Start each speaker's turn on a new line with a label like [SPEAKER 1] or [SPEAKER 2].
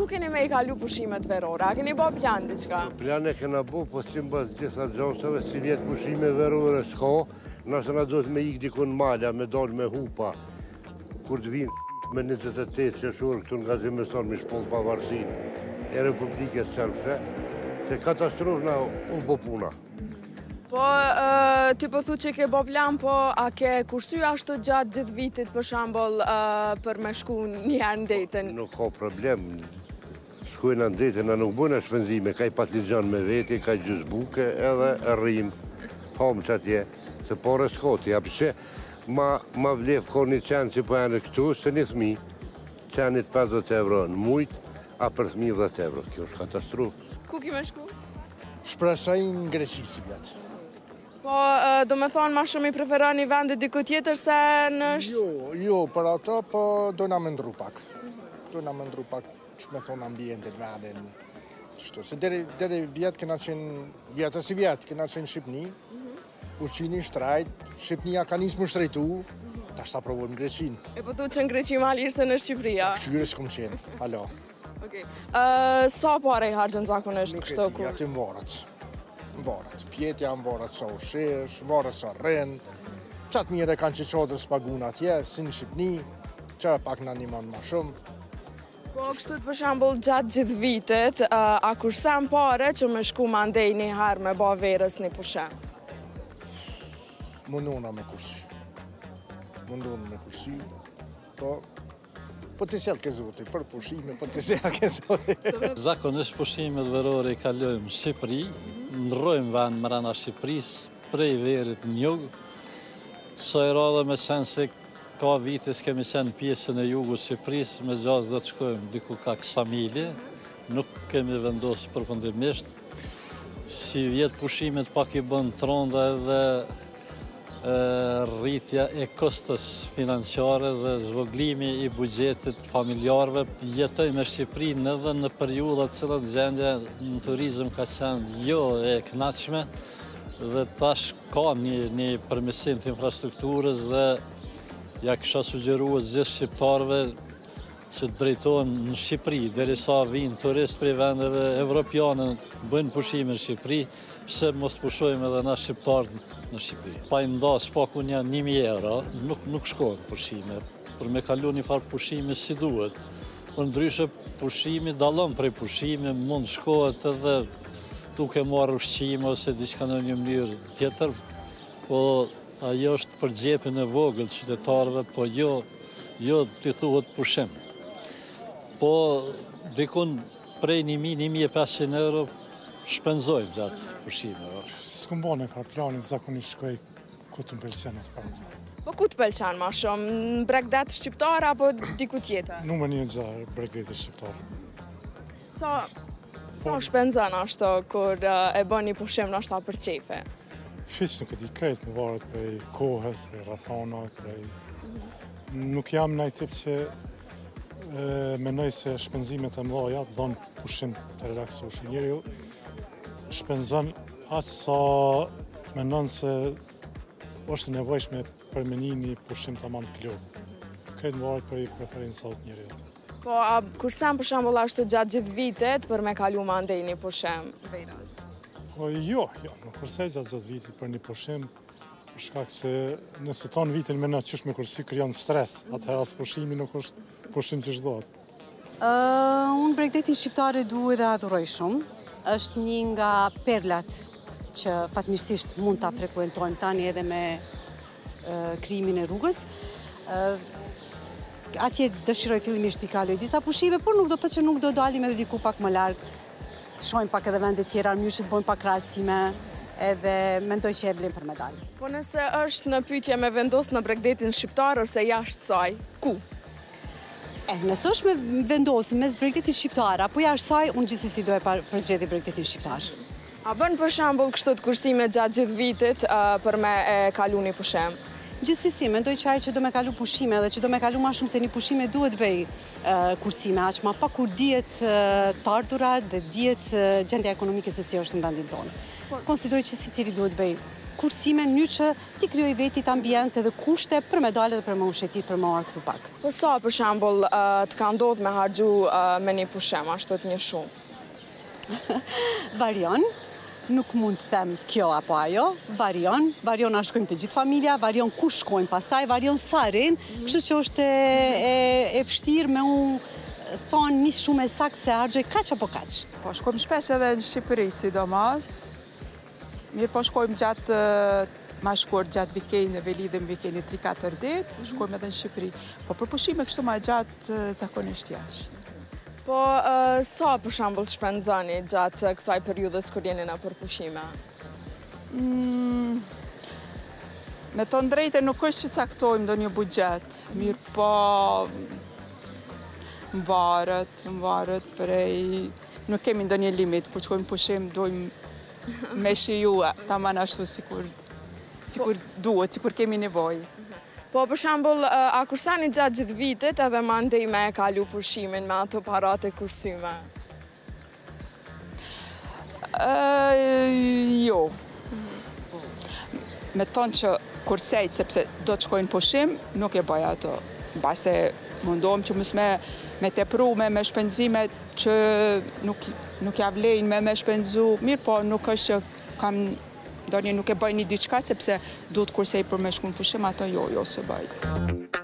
[SPEAKER 1] ku keni me I kalu pushimet verore? A keni bo plan diçka?
[SPEAKER 2] Plan e kena bo, po si mbas gjitha gjasave, si vjetë pushime verore s'ka, nëse na do të me ik dikun mala, me dal me hupa, kur të vinë me 28 qershor këtu nga Zemësor me shpoll pavarësinë e Republikës Serbske, se katastrofë na u bo puna.
[SPEAKER 1] Po, ty po thu që ke bo plan, po a ke kursy ashtu gjatë gjithë vitit për shembull për me shku njëherë në Detën?
[SPEAKER 2] Nuk ka problem. Shkojnë në Detën, na nuk bëjnë shpenzime, ka I patligjon me veti, ka gjysë buke edhe rrim, hamë që atje, se pare s'koti, a pëse ma vlef ka një qenë që po janë këtu, se një thmi, qenit 50 euro në mujt, a për thmi 10 euro, kjo është katastrofë.
[SPEAKER 1] Ku ki me shku?
[SPEAKER 3] Shpresoj në Greqi si vjetë.
[SPEAKER 1] Po, do me thonë ma shumë I preferoni vendet diku tjetër se në...
[SPEAKER 3] Jo, për ato, po dojna me ndru pak. Dojna me ndru pak, që me thonë ambientit vendin. Se deri vjetë këna qenë, vjetës I vjetë, këna qenë Shqipni, uqini shtrajt, Shqipnia ka nisë më shtrejtu, ta shta provojmë Greqin.
[SPEAKER 1] E po thu që në Greqi ma lirë se në Shqipëria?
[SPEAKER 3] Qyre s'kom qenë, alo.
[SPEAKER 1] Sa pare I hargjën zakonisht kështu kur?
[SPEAKER 3] Nuk e di, aty më varet. Pjetja më varet sa u shesh, më varet sa rren. Qatë mire kanë që qatër s'pagun atje, si në Shqipni, që pak në animon ma shumë.
[SPEAKER 1] Po, kështu për shembull gjatë gjithë vitit, a kursen pare që me shku ma ndej një herë me ba verës një pushem?
[SPEAKER 3] Mundona me kursi. Po të sjellë ke zoti, për pushime, po të sjellë ke zoti.
[SPEAKER 4] Zakonisht pushimet verore I kalojmë në Shqipëri, ndrojmë vend mrena Shqipërisë, prej verit në jug. Sa I radhe me qenë se ka vite s'kemi qenë pjesën e jugu Shqipërisë, me gjas do të shkojmë diku ka kësamilje, nuk kemi vendosë përfundimisht. Si vjetë pushimet pak I bën tronda edhe rritja e kostës financiare dhe zhvoglimi I buxhetit familjarëve. Jetojmë me Shqipërinë edhe në periudhat cilat gjendja në turizëm ka qenë jo e kënaqshme dhe tash ka një përmirësim të infrastrukturës dhe ja kisha sugjeruar gjithë shqiptarëve që drejtohen në Shqipëri, derisa vinë turistë prej vendeve evropiane, bëjnë pushime në Shqipëri, pse mos pushojmë edhe na shqiptarët në Shqipëri. Pa I ndas paku një 1.000 euro, nuk shkojnë pushime, për me kalu një farë pushime si duhet. Për ndryshe pushimi dallon prej pushime, mund shkohet edhe duke marrë ushqime ose diçka në një mënyrë tjetër, po ajo është për xhepin e vogël qytetarëve, po jo t'i thuhet pushim. Po dikun prej 1.000-1.500 euro shpenzojmë gjatë pushimeve.
[SPEAKER 5] S'kom bo në par planit, zakonisht shkoj ku të më pëlqenet për ato.
[SPEAKER 1] Po ku të pëlqen ma shumë? Në Bregdet shqiptar apo diku tjetër?
[SPEAKER 5] Nuk më një gjarë Bregdetit shqiptar.
[SPEAKER 1] Sa shpenzon ashtu kur e bën një pushim në ashta për qefe?
[SPEAKER 5] Fiq nuk e di krejt më varet prej kohës, prej rrethana, Nuk jam në tip që menoj se shpenzimet e mëdha dhon pushim të relaksoshëm. Njeriu shpenzon atë sa mendon se është nevojshme për me një pushim tamam të plot. Krejt më varet prej preferencave të njeriut.
[SPEAKER 1] Po, a kursen për shembull ashtu gjatë gjithë vitit për me kalu ma ndej një pushim verës?
[SPEAKER 5] Po jo, nuk kursej gjatë vitit për një pushim, për shkak se nëse tonë vitin me në qysh me kursi krijon stres, atëherë as pushimi nuk është pushim që çdohet.
[SPEAKER 6] Unë Bregdetin shqiptare duhet e adhuroj shumë. Është një nga perlat që fatmirësisht mund ta frekuentojmë tani edhe me krijimin e rrugës. Atje dëshiroj fillimisht t'i kaloj disa pushime, por nuk do të thotë që nuk do dalim edhe diku pak më larg. Të shohim pak edhe vende tjera, në mënyrë që të bëjmë pak krahasime, edhe mendoj që e vlen për me dalë.
[SPEAKER 1] Po nëse është në pyetje me vendos në Bregdetin shqiptar ose jashtë saj, ku?
[SPEAKER 6] Nëse është me vendosë mes Bregdetit shqiptar apo jashtë saj, unë gjithsesi do e përzgjedhja Bregdetin shqiptar.
[SPEAKER 1] A bën për shembull kështu të kursime gjatë gjithë vitit për me kalu një pushim?
[SPEAKER 6] Gjithsesi, mendoj që ai që do me kalu pushime dhe që do me kalu ma shumë se një pushime duhet bëj kursime, aq ma pak kur dihet të ardhurat dhe dihet gjendja ekonomike se si është në vendin tonë. Konsideroj që secili duhet bëj kursime në mënyrë që ti krijoj vetit ambient edhe kushte për me dalë dhe për me ushetit për me marrë këtu pak.
[SPEAKER 1] Po sa për shembull të ka ndodhur me harxhu me një pushim ashtu të një shumë?
[SPEAKER 6] Varion, nuk mund të them kjo apo ajo, varion a shkojmë të gjithë familja, varion ku shkojmë pastaj, varion sa rrinë, kështu që është e vështirë me thonë një shumë e saktë se harxoj kaq apo kaq.
[SPEAKER 7] Po shkojmë shpesh edhe në Shqipëri, sidomos. Mirë po shkojmë gjatë ma shkurt gjatë vikendeve, lidhëm vikendit 3-4 ditë, shkojmë edhe në Shqipëri. Po për pushime kështu ma gjatë zakonisht jashtë.
[SPEAKER 1] Po sa për shembull shpenzoni gjatë kësaj periudhës kur jeni në përpushime?
[SPEAKER 7] Me thonë drejtë nuk është që caktojmë ndonjë buxhet, mirë po mvaret prej, nuk kemi ndonjë limit, kur shkojmë pushim dojmë me shijua, taman ashtu sikur duhet, sikur kemi nevojë.
[SPEAKER 1] Po për shembull, a kursani gjatë gjithë vitit edhe mandej me e kalu pushimin me ato parate kursyme?
[SPEAKER 7] Jo. Me thonë që kursejt, sepse do të shkojnë pushim, nuk e bëj ato. Base mundohem që mos me tepru me shpenzimet që nuk ja vlejnë me shpenzu. Mirë po, nuk është që kam ndonjë nuk e bëj një diçka sepse duhet kursej për me shku në pushim, ato jo se bëj.